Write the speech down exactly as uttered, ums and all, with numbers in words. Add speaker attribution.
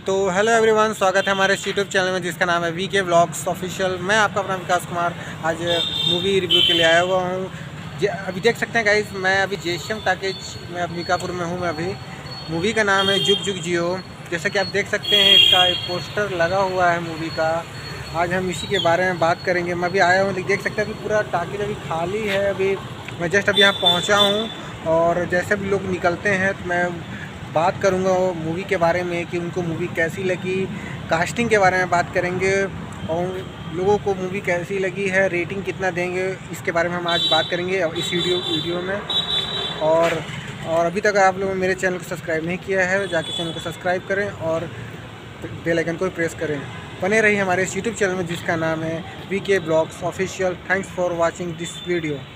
Speaker 1: तो hello everyone, स्वागत है हमारे यूट्यूब चैनल में जिसका नाम है वी के ब्लॉग्स ऑफिशियल। मैं आपका अपना विकास कुमार आज मूवी रिव्यू के लिए आया हुआ हूँ। अभी देख सकते हैं गाइस, मैं अभी जेशियम टाकेज में अंबिकापुर में हूँ। मैं अभी मूवी का नाम है जुग जुग जियो। जैसा कि आप देख सकते हैं, इसका एक पोस्टर लगा हुआ है मूवी का। आज हम इसी के बारे में बात करेंगे। मैं अभी आया हूँ, देख सकते हैं अभी पूरा टाकेज अभी खाली है। अभी मैं जस्ट अभी यहाँ पहुँचा हूँ और जैसे भी लोग निकलते हैं तो मैं बात करूंगा मूवी के बारे में कि उनको मूवी कैसी लगी। कास्टिंग के बारे में बात करेंगे और लोगों को मूवी कैसी लगी है, रेटिंग कितना देंगे, इसके बारे में हम आज बात करेंगे इस वीडियो वीडियो में। और और अभी तक आप लोगों ने मेरे चैनल को सब्सक्राइब नहीं किया है, जाके चैनल को सब्सक्राइब करें और बेल आइकन को प्रेस करें। बने रहिए हमारे इस यूट्यूब चैनल में जिसका नाम है V K blogs official. Thanks for watching this video.